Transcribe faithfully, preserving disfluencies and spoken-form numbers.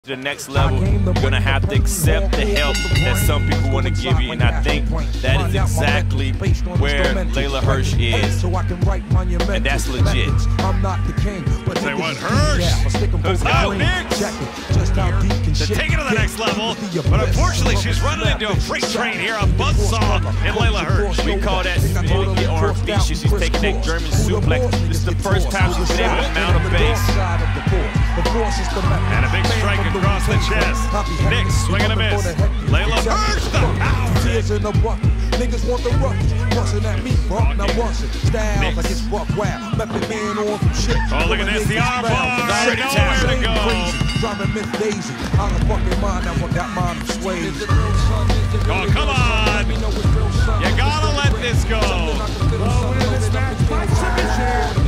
to the next level, you're going to have to accept the help that some people want to give you, and I think that is exactly where Leyla Hirsch is, and that's legit. Say what, Hirsch? Who's out, Nick? To take it to the next level, but unfortunately she's running into a freight train here, a buzzsaw in Leyla Hirsch. We call that spinning it on her feet. She's taking that German suplex. This is the first time she's been able to mount a base. And a big strike across the chest. Nick swinging a miss. Leyla Hirsch, the power. Niggas want the ruckus, bustin' at me, bump, now bust it. Styles like it's buck wild, Method Man on some shit. Oh, look at this, the arm bar, nowhere to go. Driving Miss Daisy, out of fucking mind, now I got mine swayed. Oh, come on. You gotta let this go.